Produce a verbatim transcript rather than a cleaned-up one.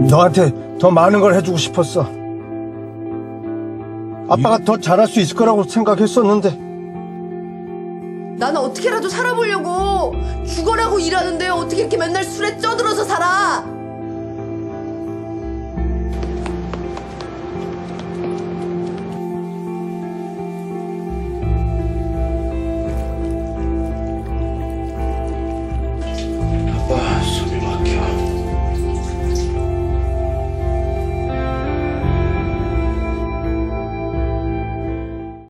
너한테 더 많은 걸 해주고 싶었어. 아빠가 더 잘할 수 있을 거라고 생각했었는데. 나는 어떻게라도 살아보려고 죽어라고 일하는데 어떻게 이렇게 맨날 술에 쪄들어서 살아?